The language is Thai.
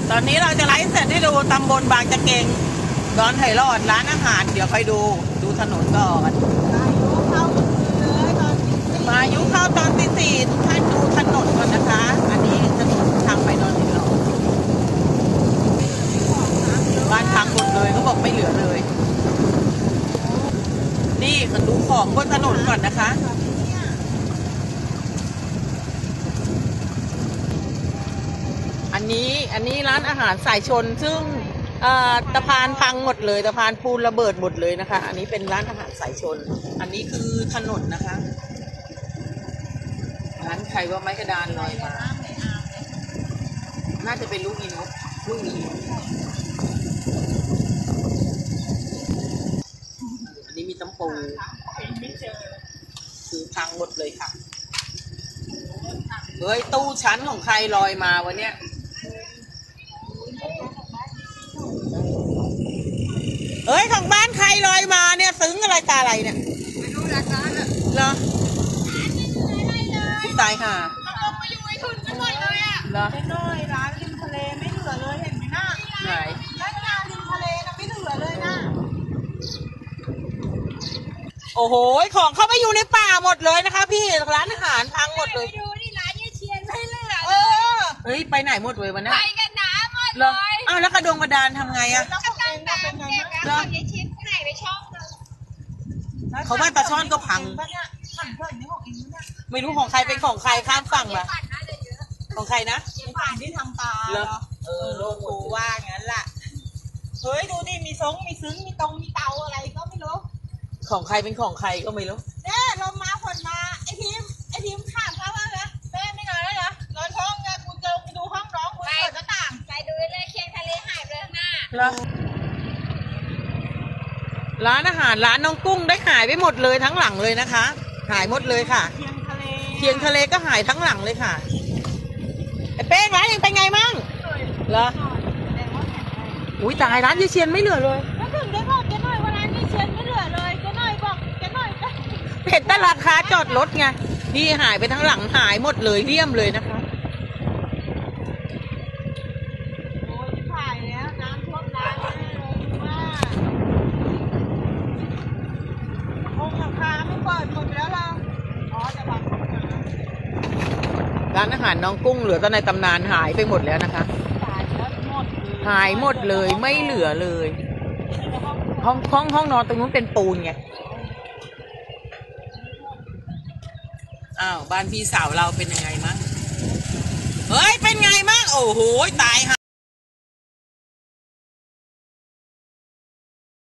ตอนนี้เราจะไลฟ์เสร็จให้ดูตำบลบางจะเกงดอนไผ่รอดร้านอาหารเดี๋ยวค่อยดูถนนก่อนพายุเข้าตอนตีสี่ทุกท่านดูถนนก่อนนะคะ อันนี้ถนนทางไปดอนไผ่รอดบ้านพังหมดเลยเขาบอกไม่เหลือเลยนี่ก็ดูของบนถนนก่อนนะคะอันนี้ร้านอาหารสายชนซึ่งสะพานพังหมดเลยสะพานปูนระเบิดหมดเลยนะคะอันนี้เป็นร้านอาหารสายชนอันนี้คือถนนนะคะร้านใครว่าไม้กระดานลอยมาน่าจะเป็นลูกอีนกลูกนี้อันนี้มีตำปูคือพังหมดเลยค่ะเฮ้ยตู้ชั้นของใครลอยมาวันเนี้ยเฮ้ยของบ้านใครลอยมาเนี่ยซึ้งอะไรตาอะไรเนี่ยไม่รู้ราคาเหรอตายห่าลงมาอยู่ไอ้ทุนกันหน่อยเลยอ่ะเหรอไอ้น้อยร้านริมทะเลไม่เหลือเลยเห็นไหมน่ะไหนร้านงานริมทะเลนะไม่เหลือเลยนะโอ้โหของเข้าไปอยู่ในป่าหมดเลยนะคะพี่ร้านอาหารพังหมดเลยดูนี่ร้านยี่เชียนไม่เหลือเฮ้ยไปไหนหมดเลยวันนี้ไปกันหนาหมดเลยอ้าวแล้วกระดานทำไงอะก็ตั้งแต่เก็บแล้วยี่เชียนผู้ไหนไปช่องนึงเขาบ้านปลาช่อนก็พังไม่รู้ของใครเป็นของใครข้ามฝั่งมาของใครนะฝั่งที่ทำปลาโลโก้ว่างั้นล่ะเฮ้ยดูดิมีซึ้งมีเตาอะไรก็ไม่รู้ของใครเป็นของใครก็ไม่รู้เนี่ยลมมาฝนมาไอทีมข้ามเขาว่านะแม่ไม่นอนแล้วเหรอนอนท้องไงกูจะไปดูห้องน้องกูเปิดหน้าต่างไปดูเลยเคียงทะเลหายไปข้างหน้าร้านอาหารร้านน้องกุ้งได้หายไปหมดเลยทั้งหลังเลยนะคะหายหมดเลยค่ะเคียงทะเลก็หายทั้งหลังเลยค่ะไอ้เป้งร้านยังเป็นไงมั่งเหรออุ้ยตายร้านยี่เชียนไม่เหลือเลยแล้วถึงได้บอกแกหน่อยว่าร้านยี่เชียนไม่เหลือเลยแกหน่อยบอกแกหน่อยเห็นแต่ราคาจอดรถไงนี่หายไปทั้งหลังหายหมดเลยเลี่ยมเลยนะคะโอ้ยถ่ายแล้วน้ำท่วมร้านเลยว่าคงราคาไม่เปิดหมดไปแล้วเราอ๋อจะบังร้านอาหารน้องกุ้งเหลือแต่ในตำนานหายไปหมดแล้วนะคะหายหมดเลยไม่เหลือเลยห้องนอนตรงนู้นเป็นปูนไงอ้าวบ้านพี่สาวเราเป็นยังไงมั้งเฮ้ยเป็นไงมั้งโอ้โหตายห่า